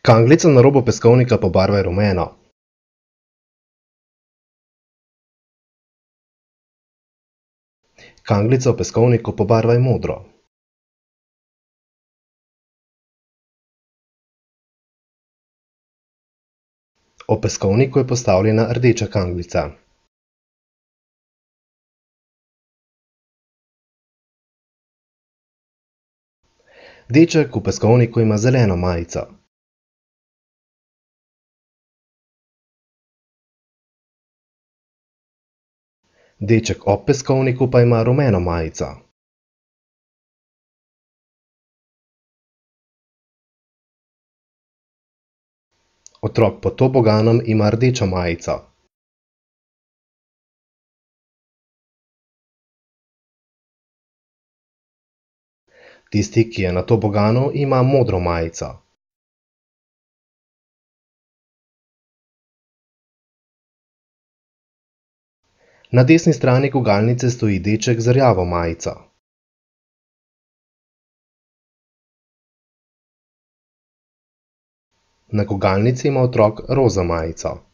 Kanglico na robu peskovnika pobarvaj rumeno. Kanglico v peskovniku pobarvaj modro. Ob peskovniku je postavljena rdeča kanglica. Deček v peskovniku ima zeleno majico. Deček ob peskovniku pa ima rumeno majico. Otrok pod toboganom ima rdečo majico. Tisti, ki je na toboganu, ima modro majico. Na desni strani gugalnice stoji deček z rjavo majico. Na gugalnici ima otrok roza majico.